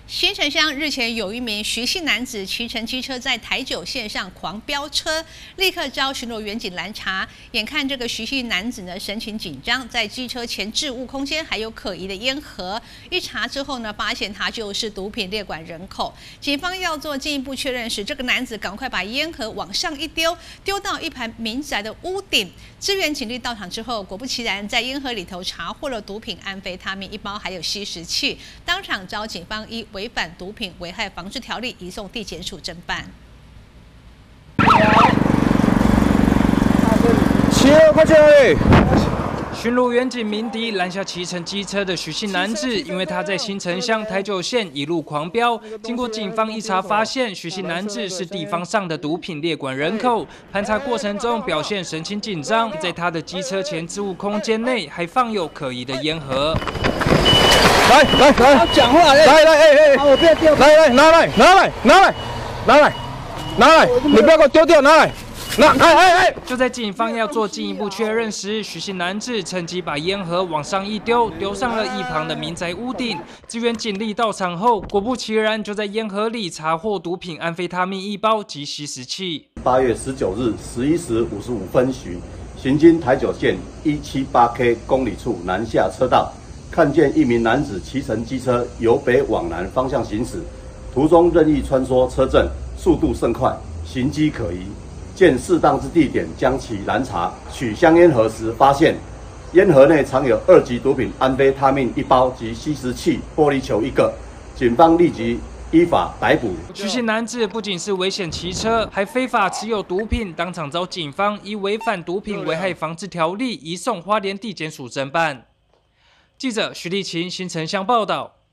新城乡日前有一名徐姓男子骑乘机车在台九线上狂飙车，立刻遭巡逻员警拦查。眼看这个徐姓男子呢神情紧张，在机车前置物空间还有可疑的烟盒，一查之后呢，发现他就是毒品列管人口。警方要做进一步确认时，这个男子赶快把烟盒往上一丢，丢到一盘民宅的屋顶。支援警力到场之后，果不其然，在烟盒里头查获了毒品安非他命1包，还有吸食器，当场遭警方依违反毒品危害防治条例移送地检署侦办。 巡逻员警鸣笛拦下骑乘机车的徐姓男子，因为他在新城乡台九线一路狂飙。经过警方一查，发现徐姓男子是地方上的毒品列管人口。盘查过程中表现神情紧张，在他的机车前置物空间内还放有可疑的烟盒。 来，讲话，我不要丢，来，拿来，你不要给我丢掉，拿来。 就在警方要做进一步确认时，徐姓男子趁机把烟盒往上一丢，丢上了一旁的民宅屋顶。支援警力到场后，果不其然，就在烟盒里查获毒品安非他命1包及吸食器。 8月19日11时55分许，行经台九线178K 公里处南下车道，看见一名男子骑乘机车由北往南方向行驶，途中任意穿梭车阵，速度甚快，行迹可疑。见适当之地点将其拦查，取香烟盒时发现，烟盒内藏有2级毒品安非他命1包及吸食器、玻璃球1个，警方立即依法逮捕。 徐姓男子不仅是危险骑车，还非法持有毒品，当场遭警方依违反毒品危害防治条例移送花莲地检署侦办。记者徐立琴新城乡报道。